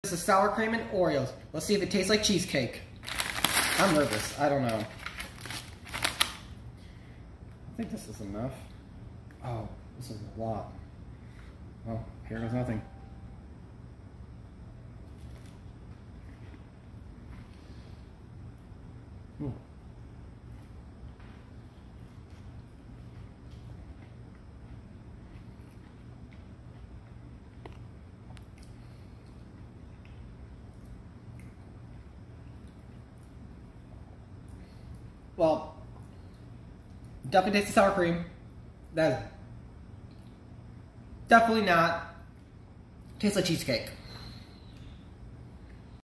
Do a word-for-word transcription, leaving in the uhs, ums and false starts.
This is sour cream and Oreos. Let's see if it tastes like cheesecake. I'm nervous. I don't know. I think this is enough. Oh, this is a lot. Well, here goes nothing. Ooh. Well, definitely tastes the sour cream. That is definitely not tastes like cheesecake.